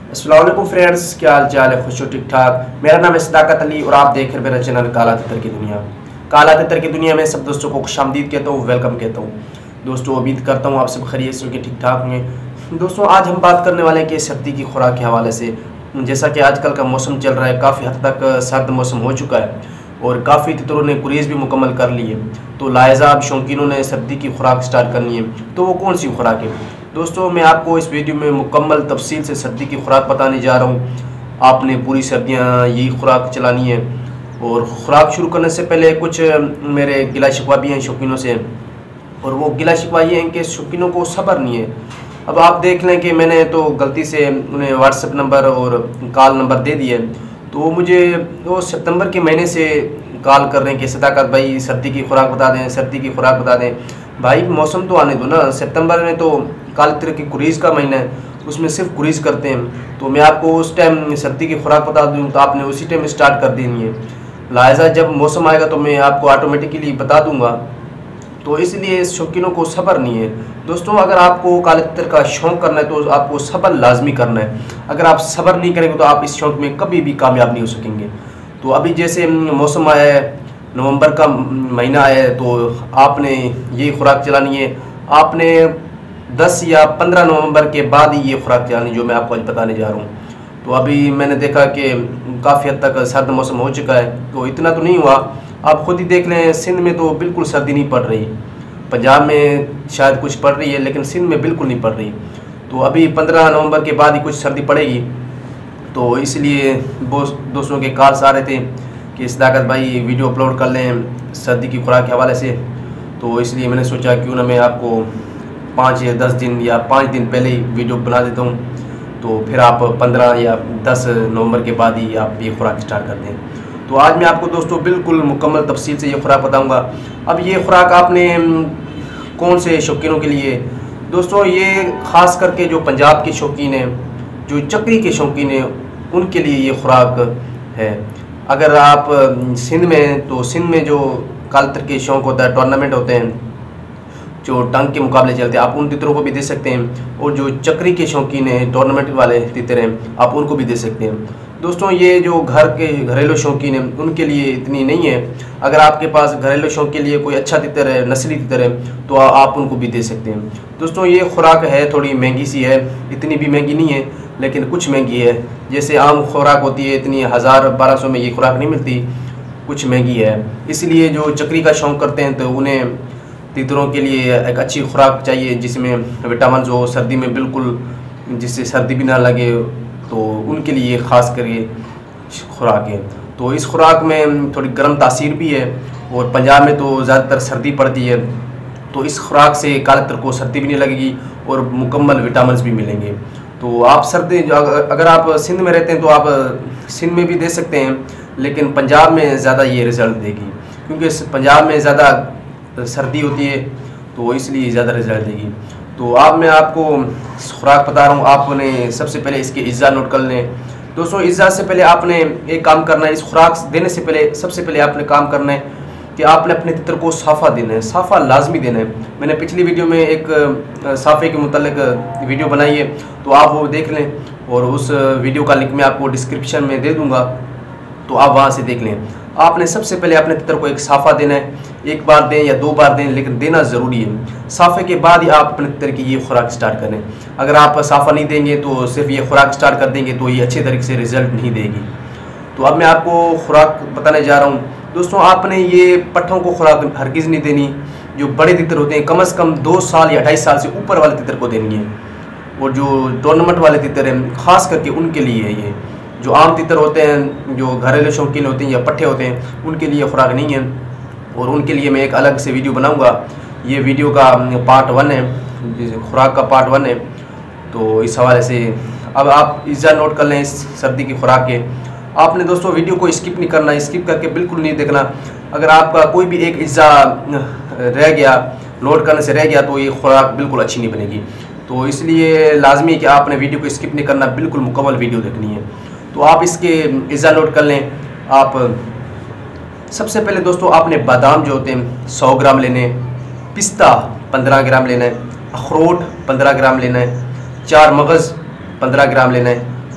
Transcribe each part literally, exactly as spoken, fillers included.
अस्सलाम वालेकुम फ्रेंड्स, क्या हाल चाल है? खुश हो? ठीक ठाक। मेरा नाम है सदाकत अली और आप देख रहे मेरा चैनल काला तितर की दुनिया। काला तितर की दुनिया में सब दोस्तों को खुशामदीद कहता हूँ, वेलकम कहता हूँ। दोस्तों उम्मीद करता हूँ आप सब खैरियत से होंगे, ठीक ठाक होंगे। दोस्तों आज हम बात करने वाले हैं कि सर्दी की खुराक के हवाले से। जैसा कि आजकल का मौसम चल रहा है, काफ़ी हद तक सर्द मौसम हो चुका है और काफ़ी तितरों ने गुरेज भी मुकम्मल कर ली है। तो लाइजा अब शौकीनों ने सर्दी की खुराक स्टार्ट करनी है। तो वो कौन सी खुराक है दोस्तों? मैं आपको इस वीडियो में मुकम्मल तफसील से सर्दी की खुराक बताने जा रहा हूँ। आपने पूरी सर्दियाँ यही खुराक चलानी है। और ख़ुराक शुरू करने से पहले कुछ मेरे गिला शिकवा भी हैं शौकीनों से, और वो गिला शिकवा ये हैं कि शौकीनों को सब्र नहीं है। अब आप देख लें कि मैंने तो गलती से उन्हें व्हाट्सएप नंबर और कॉल नंबर दे दिए, तो वो मुझे वो सितंबर के महीने से कॉल कर रहे हैं कि सदाकत भाई सर्दी की खुराक बता दें, सर्दी की खुराक बता दें। भाई मौसम तो आने दो ना। सितंबर में तो काले तितर की कुरीज़ का महीना है, उसमें सिर्फ कुरीज़ करते हैं। तो मैं आपको उस टाइम सर्दी की खुराक बता दूँ तो आपने उसी टाइम स्टार्ट कर देनी है। लिहाजा जब मौसम आएगा तो मैं आपको ऑटोमेटिकली बता दूंगा। तो इसलिए शौकीनों को सब्र नहीं है दोस्तों। अगर आपको काले तितर का शौक़ करना है तो आपको सब्र लाजमी करना है। अगर आप सब्र नहीं करेंगे तो आप इस शौक़ में कभी भी कामयाब नहीं हो सकेंगे। तो अभी जैसे मौसम आया है, नवंबर का महीना है, तो आपने ये खुराक चलानी है। आपने दस या पंद्रह नवंबर के बाद ही ये खुराक चलानी जो मैं आपको आज बताने जा रहा हूँ। तो अभी मैंने देखा कि काफ़ी हद तक सर्द मौसम हो चुका है, तो इतना तो नहीं हुआ। आप खुद ही देख लें, सिंध में तो बिल्कुल सर्दी नहीं पड़ रही। पंजाब में शायद कुछ पड़ रही है लेकिन सिंध में बिल्कुल नहीं पड़ रही। तो अभी पंद्रह नवंबर के बाद ही कुछ सर्दी पड़ेगी। तो इसलिए दोस्तों के कॉल्स आ रहे थे कि सदाकत भाई वीडियो अपलोड कर लें सर्दी की खुराक के हवाले से। तो इसलिए मैंने सोचा क्यों ना मैं आपको पाँच या दस दिन या पाँच दिन पहले ही वीडियो बना देता हूँ, तो फिर आप पंद्रह या दस नवंबर के बाद ही आप ये खुराक स्टार्ट कर दें। तो आज मैं आपको दोस्तों बिल्कुल मुकम्मल तफसील से ये खुराक बताऊंगा। अब ये खुराक आपने कौन से शौकीनों के लिए दोस्तों? ये ख़ास करके जो पंजाब के शौकीन हैं, जो चक्री के शौकीन हैं, उनके लिए ये खुराक है। अगर आप सिंध में, तो सिंध में जो काले तितर के शौक़ होता है, टूर्नामेंट होते हैं जो टंग के मुकाबले चलते हैं, आप उन तितरों को भी दे सकते हैं। और जो चक्री के शौकीन हैं, टूर्नामेंट वाले तितर हैं, आप उनको भी दे सकते हैं। दोस्तों ये जो घर के घरेलू शौकीन हैं उनके लिए इतनी नहीं है। अगर आपके पास घरेलू शौक के लिए कोई अच्छा तितर है, नस्ली तितर है, तो आप उनको भी दे सकते हैं। दोस्तों ये खुराक है थोड़ी महंगी सी है, इतनी भी महंगी नहीं है लेकिन कुछ महंगी है। जैसे आम खुराक होती है इतनी हज़ार बारह सौ में ये खुराक नहीं मिलती, कुछ महंगी है। इसलिए जो चक्री का शौक़ करते हैं तो उन्हें तितरों के लिए एक अच्छी खुराक चाहिए जिसमें विटामिन हो, सर्दी में बिल्कुल जिससे सर्दी भी ना लगे, तो उनके लिए ख़ास करके खुराक है। तो इस खुराक में थोड़ी गर्म तासीर भी है और पंजाब में तो ज़्यादातर सर्दी पड़ती है, तो इस खुराक से काले तितर को सर्दी भी नहीं लगेगी और मुकम्मल विटामिन भी मिलेंगे। तो आप सर्दी अगर आप सिंध में रहते हैं तो आप सिंध में भी दे सकते हैं, लेकिन पंजाब में ज़्यादा ये रिज़ल्ट देगी क्योंकि पंजाब में ज़्यादा सर्दी होती है, तो इसलिए ज़्यादा रिजल्ट देगी। तो अब मैं आपको खुराक बता रहा हूँ। आपने सबसे पहले इसके इज़्ज़ा नोट कर लें दोस्तों। इज़्ज़ा से पहले आपने एक काम करना है, इस खुराक देने से पहले सबसे पहले आपने काम करना है कि आपने अपने तितर को साफ़ा देना है, साफ़ा लाजमी देना है। मैंने पिछली वीडियो में एक साफ़े के मुतल्लिक़ वीडियो बनाई है, तो आप वो देख लें और उस वीडियो का लिंक मैं आपको डिस्क्रिप्शन में दे दूँगा, तो आप वहाँ से देख लें। आपने सबसे पहले अपने तितर को एक साफ़ा देना है। एक बार दें या दो बार दें, लेकिन देना ज़रूरी है। साफ़े के बाद ही आप अपने तितर की ये खुराक स्टार्ट करें। अगर आप साफ़ा नहीं देंगे तो सिर्फ ये खुराक स्टार्ट कर देंगे तो ये अच्छे तरीके से रिज़ल्ट नहीं देगी। तो अब मैं आपको खुराक बताने जा रहा हूँ दोस्तों। आपने ये पट्ठों को खुराक हरगिज़ नहीं देनी। जो बड़े तितर होते हैं कम अज़ कम दो साल या ढाई साल से ऊपर वाले तितर को देनी है, और जो टूर्नामेंट वाले तितर हैं ख़ास करके उनके लिए है ये। जो आम तितर होते हैं, जो घरेलू शौकीन होते हैं या पट्ठे होते हैं, उनके लिए खुराक नहीं है, और उनके लिए मैं एक अलग से वीडियो बनाऊंगा। ये वीडियो का पार्ट वन है, खुराक का पार्ट वन है। तो इस हवाले से अब आप इज़्ज़ा नोट कर लें इस सर्दी की खुराक के। आपने दोस्तों वीडियो को स्किप नहीं करना, स्किप करके बिल्कुल नहीं देखना। अगर आपका कोई भी एक इज़्ज़ा रह गया, नोट करने से रह गया, तो ये खुराक बिल्कुल अच्छी नहीं बनेगी। तो इसलिए लाजमी है कि आपने वीडियो को स्किप नहीं करना, बिल्कुल मुकम्मल वीडियो देखनी है। तो आप इसके इज़्ज़ा नोट कर लें। आप सबसे पहले दोस्तों आपने बादाम जो होते हैं सौ ग्राम लेने, पिस्ता पंद्रह ग्राम लेना है, अखरोट पंद्रह ग्राम लेना है, चार मगज़ पंद्रह ग्राम लेना है,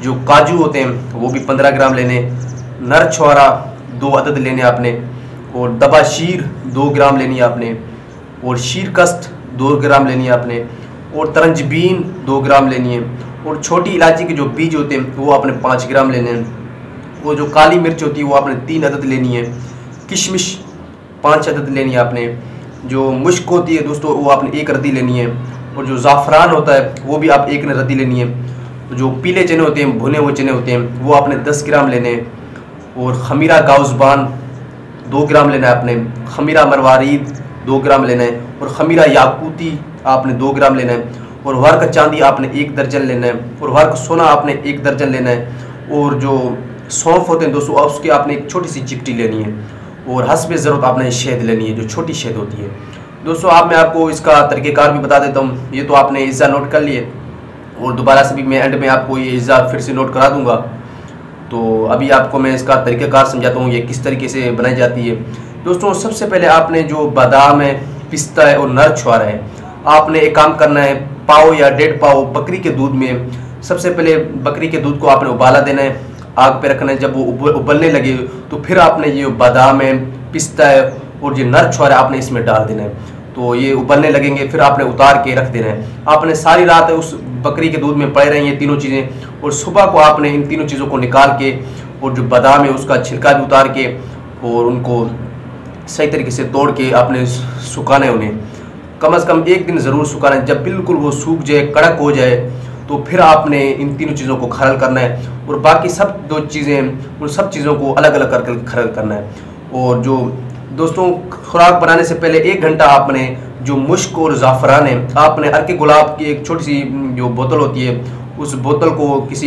जो काजू होते हैं वो भी पंद्रह ग्राम लेने, नर छुआरा दो अदद लेने आपने, और दबा शीर दो ग्राम लेनी है आपने, और शीरकस्त दो ग्राम लेनी है आपने, और तरंजबीन दो ग्राम लेनी है, और छोटी इलायची के जो बीज होते हैं वो आपने पाँच ग्राम लेने हैं, वो जो काली मिर्च होती है वो आपने तीन अदद लेनी है, किशमिश पाँच अदद लेनी है आपने, जो मुश्क होती है दोस्तों वो आपने एक रद्दी लेनी है, और जो ज़ाफ़रान होता है वो भी आप एक रद्दी लेनी है, तो जो पीले चने होते हैं भुने हुए चने होते हैं वो आपने दस ग्राम लेने हैं, और खमीरा गाउज़बान दो ग्राम लेना है आपने, खमीरा मरवारीद दो ग्राम लेना है, और खमीरा याकूती आपने दो ग्राम लेना है, और वर्क चांदी आपने एक दर्जन लेना है, और वर्क सोना आपने एक दर्जन लेना है, और जो सौंफ होते हैं दोस्तों उसकी आपने एक छोटी सी चिपटी लेनी है, और हस्बे ज़रूरत आपने शहद लेनी है जो छोटी शहद होती है। दोस्तों आप मैं आपको इसका तरीक़ेकार भी बता देता हूँ, ये तो आपने इज़्ज़ा नोट कर लिए, और दोबारा से भी मैं एंड में आपको ये इज़्ज़ा फिर से नोट करा दूँगा। तो अभी आपको मैं इसका तरीक़ेकार समझाता हूँ ये किस तरीके से बनाई जाती है। दोस्तों सबसे पहले आपने जो बादाम है, पिस्ता है और नर छुआरा है, आपने एक काम करना है, पाव या डेढ़ पाव बकरी के दूध में सबसे पहले बकरी के दूध को आपने उबाला देना है, आग पे रखना है। जब वो उबल उबलने लगे तो फिर आपने ये बादाम है, पिस्ता है और ये नर छुआरा आपने इसमें डाल देना है। तो ये उबलने लगेंगे, फिर आपने उतार के रख देना है। आपने सारी रात उस बकरी के दूध में पड़े रही ये तीनों चीज़ें, और सुबह को आपने इन तीनों चीज़ों को निकाल के और जो बादाम है उसका छिलका भी उतार के और उनको सही तरीके से तोड़ के आपने सुखाना है। उन्हें कम से कम एक दिन ज़रूर सुखाना है। जब बिल्कुल वो सूख जाए, कड़क हो जाए, तो फिर आपने इन तीनों चीज़ों को खरल करना है, और बाकी सब दो चीज़ें उन सब चीज़ों को अलग अलग करके खरल करना है। और जो दोस्तों खुराक बनाने से पहले एक घंटा आपने जो मुश्क और ज़ाफ़रान है, आपने अर्के गुलाब की एक छोटी सी जो बोतल होती है उस बोतल को किसी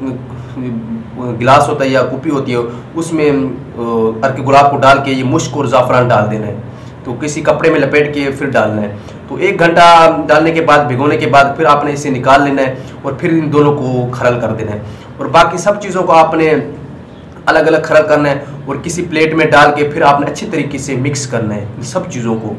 गिलास होता है या कुपी होती है उसमें अर्के गुलाब को डाल के ये मुश्क और ज़ाफ़रान डाल देना है। तो किसी कपड़े में लपेट के फिर डालना है। तो एक घंटा डालने के बाद, भिगोने के बाद फिर आपने इसे निकाल लेना है और फिर इन दोनों को खरल कर देना है। और बाकी सब चीज़ों को आपने अलग अलग खरल करना है और किसी प्लेट में डाल के फिर आपने अच्छी तरीके से मिक्स करना है सब चीज़ों को।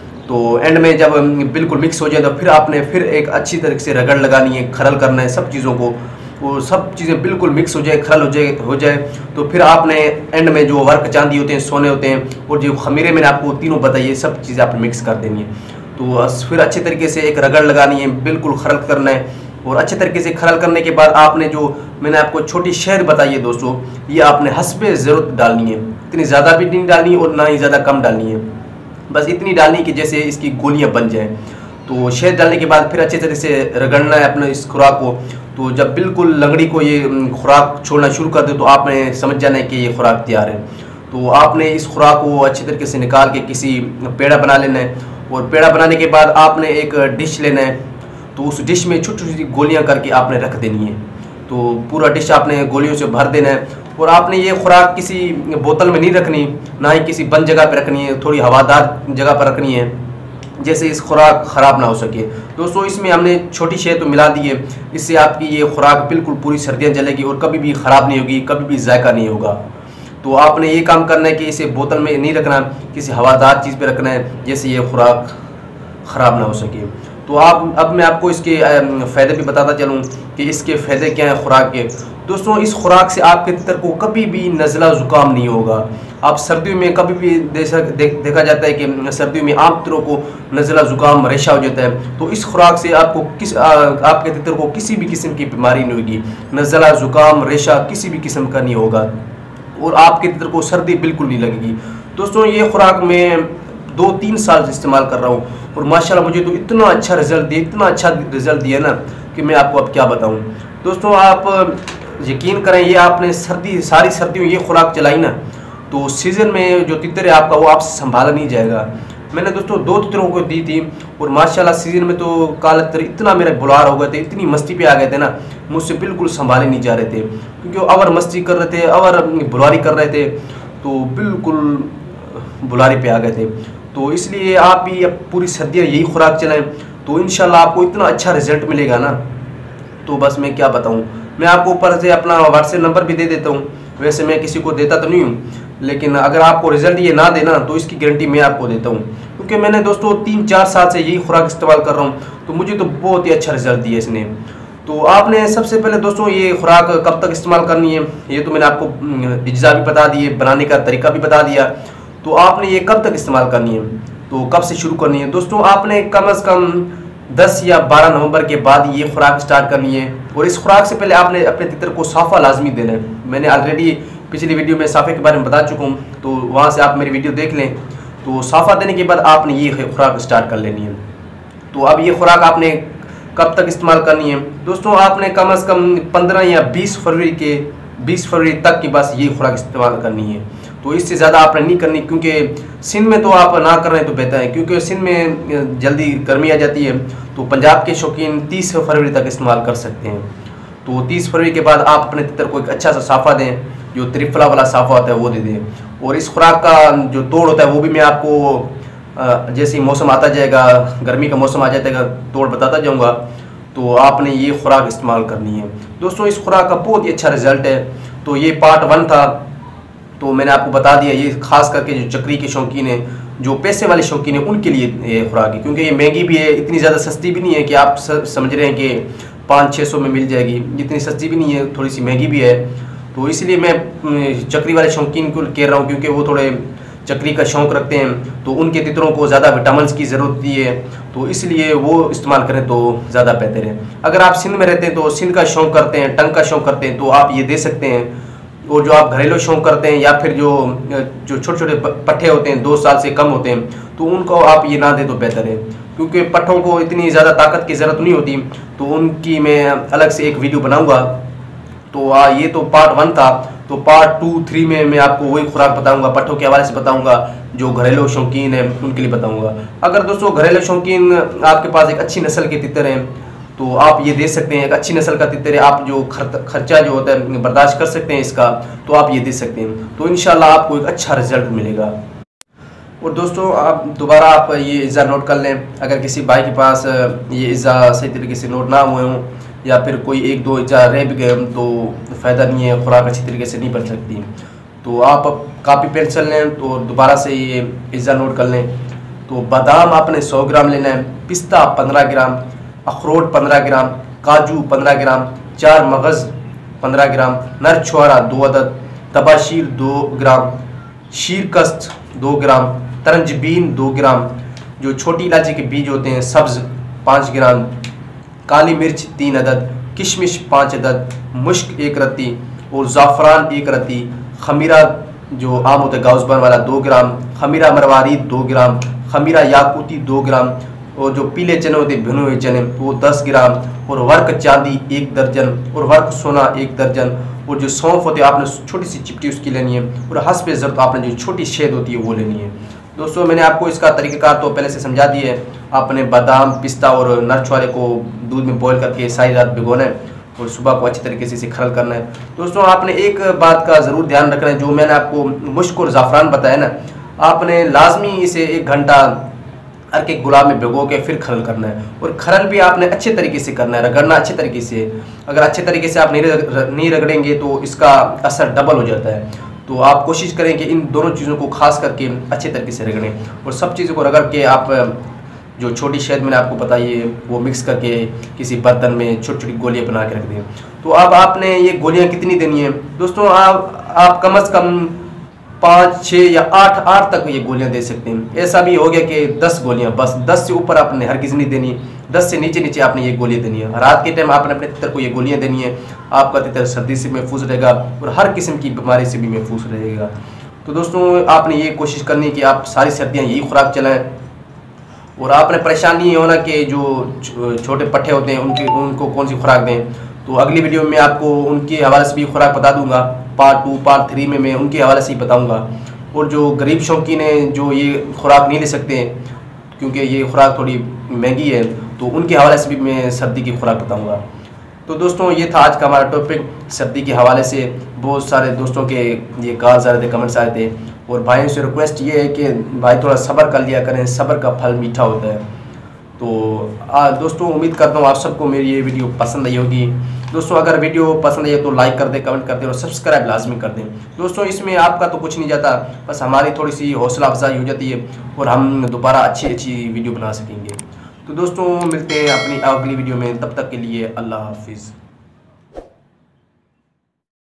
तो एंड में जब बिल्कुल मिक्स हो जाए तो फिर आपने फिर एक अच्छी तरीके से रगड़ लगानी है, खरल करना है सब चीज़ों को। वो सब चीज़ें बिल्कुल मिक्स हो जाए, खरल हो जाए हो जाए तो फिर आपने एंड में जो वर्क चांदी होते हैं, सोने होते हैं, और जो खमीरे मैंने आपको तीनों बताइए सब चीज़ें आपने मिक्स कर देनी है। तो फिर अच्छे तरीके से एक रगड़ लगानी है, बिल्कुल खरल करना है। और अच्छे तरीके से खरल करने के बाद आपने जो मैंने आपको छोटी शहद बताई है दोस्तों, ये आपने हस्बे ज़रूरत डालनी है। इतनी ज़्यादा भी नहीं डालनी और ना ही ज़्यादा कम डालनी है, बस इतनी डालनी कि जैसे इसकी गोलियाँ बन जाएँ। तो शहद डालने के बाद फिर अच्छे तरह से रगड़ना है अपने इस खुराक को। तो जब बिल्कुल लंगड़ी को ये खुराक छोड़ना शुरू कर दे तो आपने समझ जाना है कि ये खुराक तैयार है। तो आपने इस खुराक को अच्छी तरीके से निकाल के किसी पेड़ा बना लेना है। और पेड़ा बनाने के बाद आपने एक डिश लेना है, तो उस डिश में छोटी छोटी गोलियां करके आपने रख देनी है। तो पूरा डिश आपने गोलियों से भर देना है। और आपने ये खुराक किसी बोतल में नहीं रखनी, ना ही किसी बंद जगह पर रखनी है, थोड़ी हवादार जगह पर रखनी है जैसे इस खुराक ख़राब ना हो सके। दोस्तों इसमें हमने छोटी शहद तो मिला दी है, इससे आपकी ये खुराक बिल्कुल पूरी सर्दियाँ चलेगी और कभी भी ख़राब नहीं होगी, कभी भी जायका नहीं होगा। तो आपने ये काम करना है कि इसे बोतल में नहीं रखना, किसी हवादार चीज़ पे रखना है जैसे ये खुराक ख़राब ना हो सके। तो आप अब मैं आपको इसके फ़ायदे भी बताता चलूँ कि इसके फ़ायदे क्या हैं खुराक के। दोस्तों इस खुराक से आपके तितर को कभी भी नज़ला ज़ुकाम नहीं होगा। आप सर्दियों में कभी भी दे, देखा जाता है कि सर्दियों में आम तितरों को नज़ला ज़ुकाम रेशा हो जाता है, तो इस खुराक से आपको किस आ, आपके तितर को किसी भी किस्म की बीमारी नहीं होगी। नज़ला ज़ुकाम रेशा किसी भी किस्म का नहीं होगा और आपके तितर को सर्दी बिल्कुल नहीं लगेगी। दोस्तों ये खुराक मैं दो तीन साल से इस्तेमाल कर रहा हूँ और माशाल्लाह मुझे तो इतना अच्छा रिज़ल्ट दिया, इतना अच्छा रिज़ल्ट दिया ना कि मैं आपको अब क्या बताऊँ। दोस्तों आप यकीन करें, ये आपने सर्दी सारी सर्दियों ये खुराक चलाई ना तो सीज़न में जो तितर है आपका वो आपसे संभाला नहीं जाएगा। मैंने दोस्तों दो तितरों को दी थी और माशाल्लाह सीज़न में तो काला तितर इतना मेरे बुलार हो गए थे, इतनी मस्ती पे आ गए थे ना, मुझसे बिल्कुल संभाले नहीं जा रहे थे क्योंकि वो अवर मस्ती कर रहे थे, अवर बुलारी कर रहे थे, तो बिल्कुल बुलारी पे आ गए थे। तो इसलिए आप भी अब पूरी सर्दियाँ यही खुराक चलाएँ तो इंशाल्लाह आपको इतना अच्छा रिज़ल्ट मिलेगा ना, तो बस मैं क्या बताऊँ। मैं आपको ऊपर से अपना व्हाट्सएप नंबर भी दे देता हूँ, वैसे मैं किसी को देता तो नहीं हूँ, लेकिन अगर आपको रिज़ल्ट ये ना देना तो इसकी गारंटी मैं आपको देता हूँ क्योंकि मैंने दोस्तों तीन चार साल से यही खुराक इस्तेमाल कर रहा हूँ तो मुझे तो बहुत ही अच्छा रिज़ल्ट दिया इसने। तो आपने सबसे पहले दोस्तों ये खुराक कब तक इस्तेमाल करनी है, ये तो मैंने आपको अज्जा भी बता दिए, बनाने का तरीका भी बता दिया। तो आपने ये कब तक इस्तेमाल करनी है, तो कब से शुरू करनी है दोस्तों, आपने कम अज़ कम दस या बारह नवंबर के बाद ये खुराक स्टार्ट करनी है। और इस खुराक से पहले आपने अपने तितर को साफ़ा लाजमी देना है। मैंने ऑलरेडी पिछली वीडियो में साफ़े के बारे में बता चुका हूँ, तो वहाँ से आप मेरी वीडियो देख लें। तो साफ़ा देने के बाद आपने ये खुराक स्टार्ट कर लेनी है। तो अब ये खुराक आपने कब तक इस्तेमाल करनी है दोस्तों, आपने कम अज़ कम पंद्रह या बीस फरवरी के बीस फरवरी तक की बस ये खुराक इस्तेमाल करनी है। तो इससे ज़्यादा आपने नहीं करनी, क्योंकि सिंध में तो आप ना कर रहे हैं तो बेहतर है, क्योंकि सिंध में जल्दी गर्मी आ जाती है। तो पंजाब के शौकीन तीस फरवरी तक इस्तेमाल कर सकते हैं। तो तीस फरवरी के बाद आप अपने तितर को एक अच्छा सा साफ़ा दें, जो त्रिफला वाला साफ़ा होता है वो दे दें। और इस खुराक का जो तोड़ होता है वो भी मैं आपको जैसे ही मौसम आता जाएगा, गर्मी का मौसम आ जाएगा, तोड़ बताता जाऊँगा। तो आपने ये खुराक इस्तेमाल करनी है दोस्तों। इस खुराक का बहुत ही अच्छा रिजल्ट है। तो ये पार्ट वन था, तो मैंने आपको बता दिया। ये खास करके जो चक्री के शौकीन हैं, जो पैसे वाले शौकीन हैं, उनके लिए ये खुराक है, क्योंकि ये महंगी भी है, इतनी ज़्यादा सस्ती भी नहीं है कि आप समझ रहे हैं कि पाँच छः सौ में मिल जाएगी। इतनी सस्ती भी नहीं है, थोड़ी सी महंगी भी है। तो इसलिए मैं चक्री वाले शौकीन को कह रहा हूँ, क्योंकि वो थोड़े चक्री का शौक़ रखते हैं, तो उनके तितरों को ज़्यादा विटामिन की ज़रूरत होती है, तो इसलिए वो इस्तेमाल करें तो ज़्यादा बेहतर है। अगर आप सिंध में रहते हैं, तो सिंध का शौक़ करते हैं, टंग का शौक़ करते हैं, तो आप ये दे सकते हैं। और जो आप घरेलू शौक़ करते हैं, या फिर जो जो छोटे छोटे पट्ठे होते हैं, दो साल से कम होते हैं, तो उनको आप ये ना दें तो बेहतर है, क्योंकि पट्ठों को इतनी ज़्यादा ताकत की ज़रूरत नहीं होती। तो उनकी मैं अलग से एक वीडियो बनाऊँगा। तो आ, ये तो पार्ट वन था। तो पार्ट टू थ्री में मैं आपको वही खुराक बताऊंगा, पट्ठों के हवाले से बताऊंगा, जो घरेलू शौकीन है उनके लिए बताऊंगा। अगर दोस्तों घरेलू शौकीन आपके पास एक अच्छी नस्ल के तितर हैं, तो आप ये दे सकते हैं। एक अच्छी नस्ल का तितर है, आप जो खर्चा जो होता है बर्दाश्त कर सकते हैं इसका, तो आप ये दे सकते हैं। तो इंशाल्लाह आपको एक अच्छा रिजल्ट मिलेगा। और दोस्तों आप दोबारा आप ये इज़्ज़ा नोट कर लें। अगर किसी भाई के पास ये इज़्ज़ा सही तरीके से नोट ना हुए हों, या फिर कोई एक दो इज़्ज़ा रह भी गए, तो फ़ायदा नहीं है, खुराक अच्छी तरीके से नहीं बन सकती। तो आप कापी पेंसिल लें, तो दोबारा से ये इज़्ज़ा नोट कर लें। तो बादाम आपने सौ ग्राम लेना है, पिस्ता पंद्रह ग्राम, अखरोट पंद्रह ग्राम, काजू पंद्रह ग्राम, चार मगज़ पंद्रह ग्राम, नर छुआरा दो अदद, तबाशीर दो ग्राम, शीरकस्त दो ग्राम, तरंजबीन दो ग्राम, जो छोटी इलायची के बीज होते हैं सब्ज़ पाँच ग्राम, काली मिर्च तीन अदद, किशमिश पाँच अदद, मुश्क एक रत्ती और ज़ाफ़रान एक रत्ती, खमीरा जो आम होता है गाउसबान वाला दो ग्राम, खमीरा मरवारीद दो ग्राम, खमीरा याकूती दो ग्राम, और जो पीले चने होते हैं भुने हुए चने वो दस ग्राम, और वर्क चांदी एक दर्जन, और वर्क सोना एक दर्जन, और जो सौंफ होते हैं आपने छोटी सी चिपटी उसकी लेनी है, और हस्ब ज़रूरत आपने जो छोटी शहद होती है वो लेनी है। दोस्तों मैंने आपको इसका तरीक़ाकार तो पहले से समझा दिया है। आपने बादाम, पिस्ता और नर छुआरे को दूध में बॉईल करके सारी रात भिगोना है, और सुबह को अच्छी तरीके से इसे खरल करना है। दोस्तों आपने एक बात का ज़रूर ध्यान रखना है, जो मैंने आपको मुश्क और ज़ाफ़रान बताया ना, आपने लाजमी इसे एक घंटा अर्क गुलाब में भिगो के फिर खरल करना है। और खरल भी आपने अच्छे तरीके से करना है, रगड़ना अच्छे तरीके से। अगर अच्छे तरीके से आप नहीं नहीं रगड़ेंगे तो इसका असर डबल हो जाता है। तो आप कोशिश करें कि इन दोनों चीज़ों को खास करके अच्छे तरीके से रगड़ें, और सब चीज़ों को रगड़ के आप जो छोटी शहद मैंने आपको बताई है वो मिक्स करके किसी बर्तन में छोटी छोटी गोलियाँ बना के रख दें। तो अब आपने ये गोलियाँ कितनी देनी है दोस्तों, आप आप कम अज़ कम पाँच छः या आठ आठ तक ये गोलियां दे सकते हैं। ऐसा भी हो गया कि दस गोलियां, बस दस से ऊपर आपने हर किसी नहीं देनी, दस से नीचे नीचे आपने ये गोलियां देनी है। रात के टाइम आपने अपने तितर को ये गोलियां देनी है। आपका तितर सर्दी से महफूज रहेगा और हर किस्म की बीमारी से भी महफूज रहेगा। तो दोस्तों आपने ये कोशिश करनी है कि आप सारी सर्दियाँ यही खुराक चलाएँ, और आपने परेशान नहीं होना कि जो छोटे पट्ठे होते हैं उनके उनको कौन सी खुराक दें। तो अगली वीडियो में आपको उनके हवाले से भी खुराक बता दूंगा। पार्ट टू पार्ट थ्री में मैं उनके हवाले से ही बताऊंगा। और जो गरीब शौकीन हैं जो ये खुराक नहीं ले सकते क्योंकि ये खुराक थोड़ी महंगी है, तो उनके हवाले से भी मैं सर्दी की खुराक बताऊंगा। तो दोस्तों ये था आज का हमारा टॉपिक सर्दी के हवाले से। बहुत सारे दोस्तों के ये कॉल्स आ रहे थे, कमेंट्स आए थे, और भाइयों से रिक्वेस्ट ये है कि भाई थोड़ा सब्र कर लिया करें, सब्र का फल मीठा होता है। तो आ, दोस्तों उम्मीद करता हूँ आप सबको मेरी ये वीडियो पसंद आई होगी। दोस्तों अगर वीडियो पसंद आई तो लाइक कर दें, कमेंट कर दें और सब्सक्राइब लाजमी कर दें। दोस्तों इसमें आपका तो कुछ नहीं जाता, बस हमारी थोड़ी सी हौसला अफजाई हो जाती है और हम दोबारा अच्छी अच्छी वीडियो बना सकेंगे। तो दोस्तों मिलते हैं अपनी अगली वीडियो में, तब तक के लिए अल्लाह हाफिज़।